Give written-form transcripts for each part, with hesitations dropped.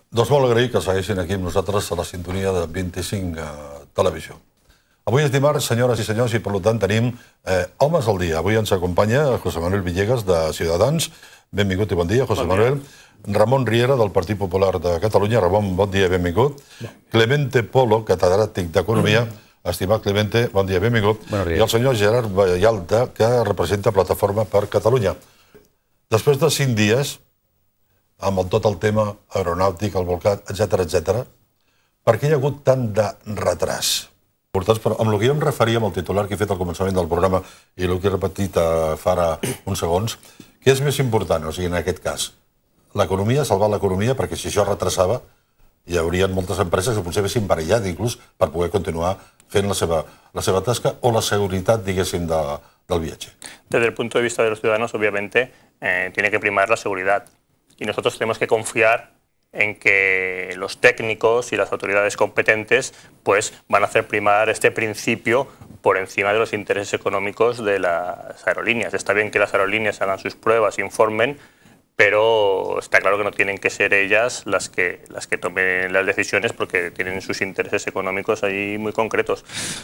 Doncs molt agraït que segueixin aquí amb nosaltres a la sintonia de 25 Televisió. Avui és dimarts, senyores i senyors, i per tant tenim Homes al dia. Avui ens acompanya José Manuel Villegas, de Ciutadans. Benvingut i bon dia, José Manuel. Ramon Riera, del Partit Popular de Catalunya. Ramon, bon dia i benvingut. Clemente Polo, catedràtic d'Economia. Estimat Clemente, bon dia i benvingut. I el senyor Gerard Vallalta, que representa Plataforma per Catalunya. Després de 5 dies, amb tot el tema aeronàutic, el volcà, etc., per què hi ha hagut tant de retras? Amb el que jo em referia amb el titular que he fet al començament del programa i el que he repetit fa ara uns segons, què és més important, o sigui, en aquest cas? L'economia, salvar l'economia, perquè si això retrasava, hi hauria moltes empreses que potser haguessin perillat, inclús, per poder continuar fent la seva tasca, o la seguretat, diguéssim, del viatge. Desde el punto de vista de los ciudadanos, obviamente, tiene que primar la seguridad. Y nosotros tenemos que confiar en que los técnicos y las autoridades competentes pues, van a hacer primar este principio por encima de los intereses económicos de las aerolíneas. Está bien que las aerolíneas hagan sus pruebas, informen, pero está claro que no tienen que ser ellas las que tomen las decisiones porque tienen sus intereses económicos ahí muy concretos.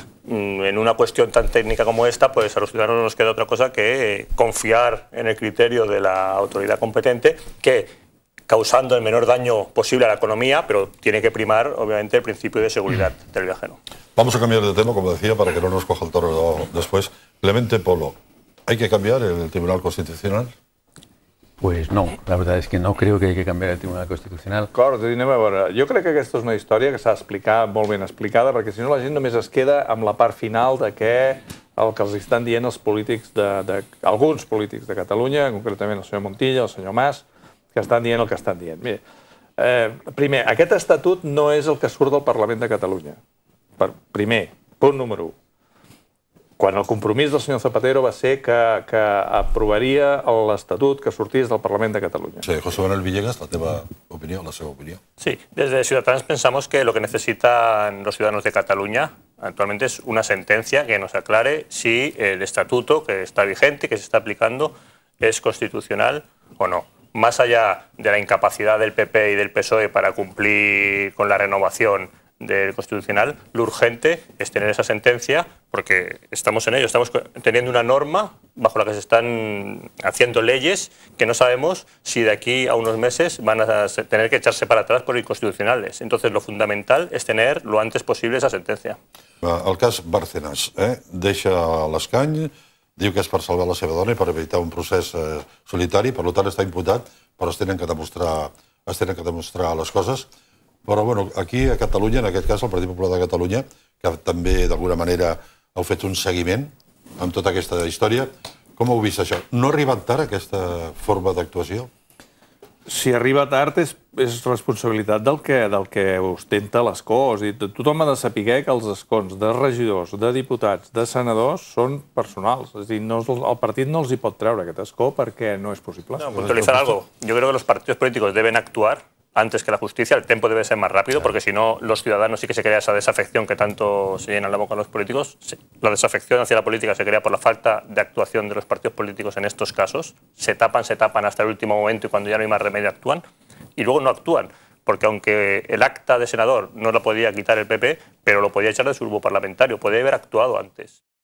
En una cuestión tan técnica como esta, pues a los ciudadanos no nos queda otra cosa que confiar en el criterio de la autoridad competente, que causando el menor daño posible a la economía, pero tiene que primar, obviamente, el principio de seguridad del viajero. Vamos a cambiar de tema, como decía, para que no nos coja el toro después. Clemente Polo, ¿hay que cambiar el Tribunal Constitucional? Pues no, la verdad es que no creo que hay que cambiar el Tribunal Constitucional. D'acord, anem a veure. Jo crec que aquesta és una història que s'ha d'explicar molt ben explicada, perquè si no la gent només es queda amb la part final de què el que els estan dient els polítics, alguns polítics de Catalunya, concretament el senyor Montilla, el senyor Mas, que estan dient el que estan dient. Mira, primer, aquest estatut no és el que surt del Parlament de Catalunya. Primer, punt número 1. Quan el compromís del senyor Zapatero va ser que aprovaria l'estatut que sortís del Parlament de Catalunya. Sí, José Manuel Villegas, la teva opinió, la seva opinió. Sí, desde Ciudadanos pensamos que lo que necesitan los ciudadanos de Cataluña actualmente es una sentencia que nos aclare si el estatuto que está vigente, que se está aplicando, es constitucional o no. Más allá de la incapacidad del PP y del PSOE para cumplir con la renovación del Constitucional, lo urgente es tener esa sentencia, porque estamos en ello, estamos teniendo una norma bajo la que se están haciendo leyes que no sabemos si de aquí a unos meses van a tener que echarse para atrás por inconstitucionales. Entonces, lo fundamental es tener lo antes posible esa sentencia. El cas Bárcenas, deixa l'escany, diu que és per salvar la seva dona i per evitar un procés solitari, per tant està imputat, però es tenen que demostrar les coses. Però bueno, aquí a Catalunya, en aquest cas el Partit Popular de Catalunya, que també d'alguna manera heu fet un seguiment amb tota aquesta història, com heu vist això? No ha arribat tard aquesta forma d'actuació? Si arriba tard és responsabilitat del que ostenta l'escó. Tothom ha de saber que els escons de regidors, de diputats, de senadors són personals. És a dir, el partit no els hi pot treure aquest escó perquè no és possible. Puntualizar algo. Yo creo que los partidos políticos deben actuar antes que la justicia. El tiempo debe ser más rápido, porque si no, los ciudadanos sí que se crea esa desafección que tanto se llena la boca a los políticos. La desafección hacia la política se crea por la falta de actuación de los partidos políticos en estos casos. Se tapan hasta el último momento y cuando ya no hay más remedio actúan. Y luego no actúan, porque aunque el acta de senador no lo podía quitar el PP, pero lo podía echar de su grupo parlamentario, podía haber actuado antes.